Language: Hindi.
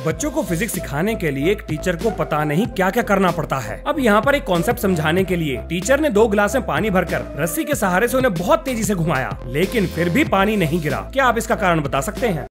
बच्चों को फिजिक्स सिखाने के लिए एक टीचर को पता नहीं क्या क्या करना पड़ता है। अब यहाँ पर एक कॉन्सेप्ट समझाने के लिए टीचर ने 2 गिलास में पानी भरकर रस्सी के सहारे से उन्हें बहुत तेजी से घुमाया, लेकिन फिर भी पानी नहीं गिरा। क्या आप इसका कारण बता सकते हैं?